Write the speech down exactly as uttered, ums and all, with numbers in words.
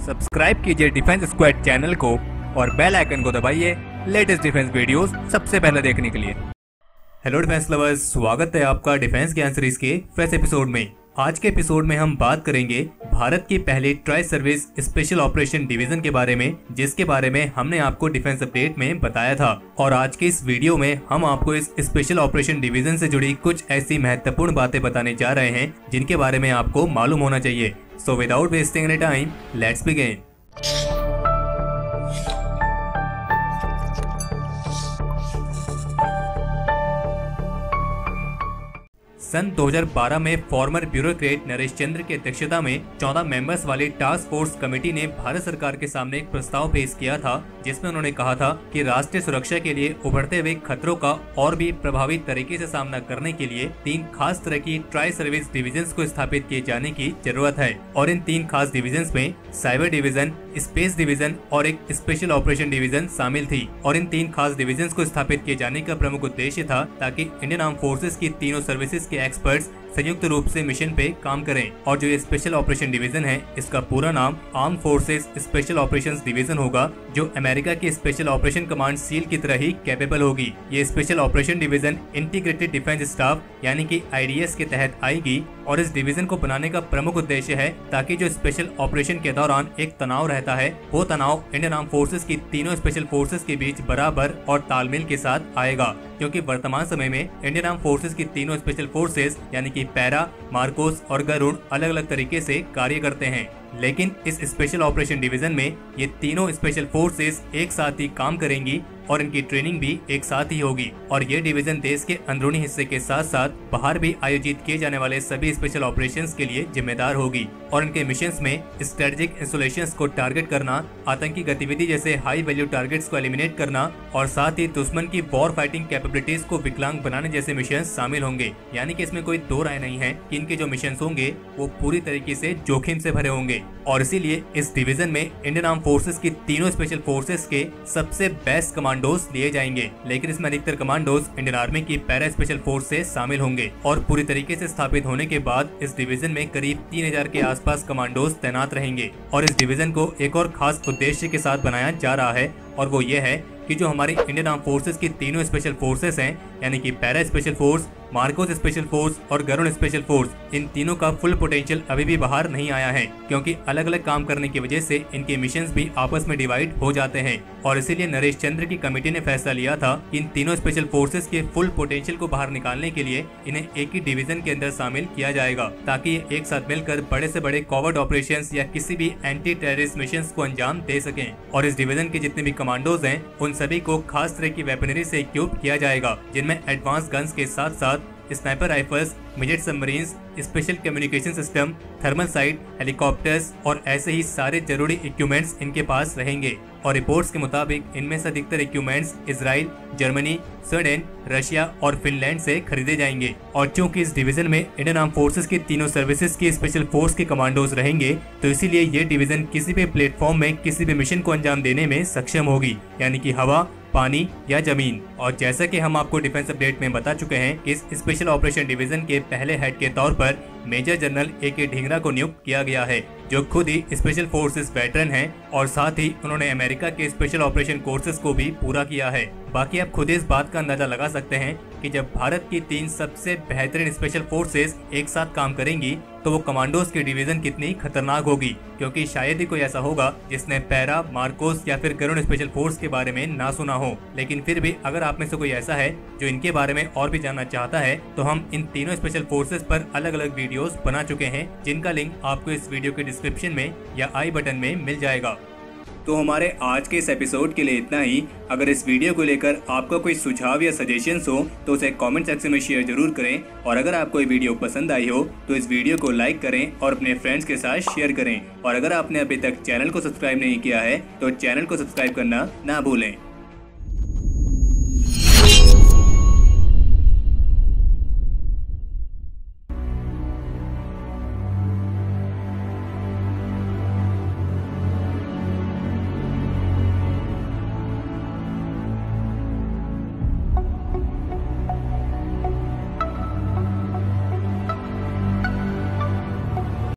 Subscribe कीजिए defence squad channel को और बेल आइकन को दबाइए लेटेस्ट डिफेंस वीडियोस सबसे पहले देखने के लिए। हेलो डिफेंस लवर्स, स्वागत है आपका डिफेंस ज्ञान सीरीज के फ्रेश एपिसोड में। आज के एपिसोड में हम बात करेंगे भारत की पहली tri service special operation division के बारे में, जिसके बारे में हमने आपको डिफेंस अपडेट में बताया था। और आज के इस वीडियो में हम आपको इस स्पेशल ऑपरेशन डिवीजन से जुड़ी कुछ ऐसी महत्वपूर्ण बातें बताने जा रहे हैं जिनके बारे में आपको मालूम होना चाहिए। So without wasting any time, let's begin. सन दो हज़ार बारह में फॉर्मर ब्यूरोक्रेट नरेश चंद्र की अध्यक्षता में चौदह मेंबर्स वाली टास्क फोर्स कमेटी ने भारत सरकार के सामने एक प्रस्ताव पेश किया था, जिसमें उन्होंने कहा था कि राष्ट्रीय सुरक्षा के लिए उभरते हुए खतरों का और भी प्रभावी तरीके से सामना करने के लिए तीन खास तरह की ट्राई सर्विस डिविजन्स को स्थापित किए जाने की जरूरत है। और इन तीन खास डिविजन्स में साइबर डिवीजन, स्पेस डिवीजन और एक स्पेशल ऑपरेशन डिवीजन शामिल थी। और इन तीन खास डिविजन्स को स्थापित किए जाने का प्रमुख उद्देश्य था ताकि इंडियन आर्म फोर्सेस की तीनों सर्विसेज के एक्सपर्ट्स संयुक्त रूप से मिशन पे काम करें। और जो ये स्पेशल ऑपरेशन डिवीजन है, इसका पूरा नाम armed forces special operations division होगा, जो अमेरिका की स्पेशल ऑपरेशन कमांड सील की तरह ही कैपेबल होगी। ये special operation division integrated defence staff यानी कि आई डी एस के तहत आएगी। और इस डिवीजन को बनाने का प्रमुख उद्देश्य है ताकि जो स्पेशल ऑपरेशन के दौरान एक तनाव रहता है, वो तनाव इंडियन आर्म फोर्सेस की तीनों स्पेशल फोर्सेस के बीच बराबर और तालमेल के साथ आएगा। क्योंकि वर्तमान समय में इंडियन आर्म फोर्सेस की तीनों स्पेशल फोर्सेस यानी कि पैरा, मार्कोस और गरुड़ अलग अलग तरीके से कार्य करते हैं, लेकिन इस स्पेशल ऑपरेशन डिवीजन में ये तीनों स्पेशल फोर्सेस एक साथ ही काम करेंगी और इनकी ट्रेनिंग भी एक साथ ही होगी। और ये डिवीजन देश के अंदरूनी हिस्से के साथ साथ बाहर भी आयोजित किए जाने वाले सभी स्पेशल ऑपरेशंस के लिए जिम्मेदार होगी। और इनके मिशंस में स्ट्रेटेजिक इंस्टॉलेशंस को टारगेट करना, आतंकी गतिविधि जैसे हाई वैल्यू टारगेट्स को एलिमिनेट करना और साथ ही दुश्मन की वॉर फाइटिंग कैपेबिलिटीज को विकलांग बनाने जैसे मिशन शामिल होंगे। यानी कि इसमें कोई दो राय नहीं है कि इनके जो मिशन होंगे वो पूरी तरीके से जोखिम से भरे होंगे। और इसीलिए इस डिवीजन में इंडियन आर्म फोर्सेस की तीनों स्पेशल फोर्सेस के सबसे बेस्ट कमांडोज लिए जाएंगे, लेकिन इसमें अधिकतर कमांडोज इंडियन आर्मी की पैरा स्पेशल फोर्स से शामिल होंगे। और पूरी तरीके से स्थापित होने के बाद इस डिवीजन में करीब तीन हज़ार के आसपास कमांडोज तैनात रहेंगे। और इस डिवीजन को एक और खास उद्देश्य के साथ बनाया जा रहा है, और वो ये है कि जो हमारी इंडियन आर्म फोर्सेस की तीनों स्पेशल फोर्सेस हैं, यानी कि para special force, Marcos special force और गरुड़ स्पेशल फोर्स, इन तीनों का फुल पोटेंशियल अभी भी बाहर नहीं आया है, क्योंकि अलग अलग काम करने की वजह से इनके मिशंस भी आपस में डिवाइड हो जाते हैं। और इसीलिए नरेश चंद्र की कमेटी ने फैसला लिया था कि इन तीनों स्पेशल फोर्सेस के फुल पोटेंशियल को बाहर निकालने के लिए इन्हें एक ही डिवीजन के अंदर शामिल किया जाएगा, ताकि ये एक साथ मिलकर बड़े से बड़े कॉवर्ड ऑपरेशंस या किसी भी एंटी टेररिस्ट मिशंस को अंजाम दे सकें। और इस डिवीजन के जितने भी कमांडोज हैं, उन सभी को खास तरह की वेपनरी से इक्विप किया जाएगा, जिनमें एडवांस गन्स के साथ साथ sniper rifles, midget submarines, special communication system, thermal sight, helicopters और ऐसे ही सारे जरूरी इक्विपमेंट्स इनके पास रहेंगे। और रिपोर्ट्स के मुताबिक इनमें से अधिकतर equipments Israel, Germany, Sweden, Russia और फिनलैंड से खरीदे जाएंगे। और चूंकि इस डिवीजन में इंडियन आर्म फोर्सेस की तीनों सर्विसेज की स्पेशल फोर्स के कमांडोज रहेंगे, तो इसीलिए ये डिवीजन किसी भी प्लेटफॉर्म में किसी भी मिशन को अंजाम देने में सक्षम होगी, यानी कि हवा, पानी या जमीन। और जैसा कि हम आपको डिफेंस अपडेट में बता चुके हैं कि इस स्पेशल ऑपरेशन डिवीजन के पहले हेड के तौर पर मेजर जनरल ए के ढींगरा को नियुक्त किया गया है, जो खुद ही स्पेशल फोर्सेस वेटरन हैं और साथ ही उन्होंने अमेरिका के स्पेशल ऑपरेशन कोर्सेज को भी पूरा किया है। बाकी आप खुद इस बात का अंदाजा लगा सकते हैं कि जब भारत की तीन सबसे बेहतरीन स्पेशल फोर्सेस एक साथ काम करेंगी तो वो कमांडोज की डिवीजन कितनी खतरनाक होगी, क्योंकि शायद ही कोई ऐसा होगा जिसने पैरा, मार्कोस या फिर गरुड़ स्पेशल फोर्स के बारे में ना सुना हो। लेकिन फिर भी अगर आप में से कोई ऐसा है जो इनके बारे में और भी जानना चाहता है, तो हम इन तीनों स्पेशल फोर्सेस पर अलग अलग वीडियोस बना चुके हैं, जिनका लिंक आपको इस वीडियो के डिस्क्रिप्शन में या आई बटन में मिल जाएगा। तो हमारे आज के इस एपिसोड के लिए इतना ही। अगर इस वीडियो को लेकर आपका कोई सुझाव या सजेशंस हो तो उसे कमेंट सेक्शन में शेयर जरूर करें। और अगर आपको ये वीडियो पसंद आई हो तो इस वीडियो को लाइक करें और अपने फ्रेंड्स के साथ शेयर करें। और अगर आपने अभी तक चैनल को सब्सक्राइब नहीं किया है तो चैनल को सब्सक्राइब करना ना भूलें।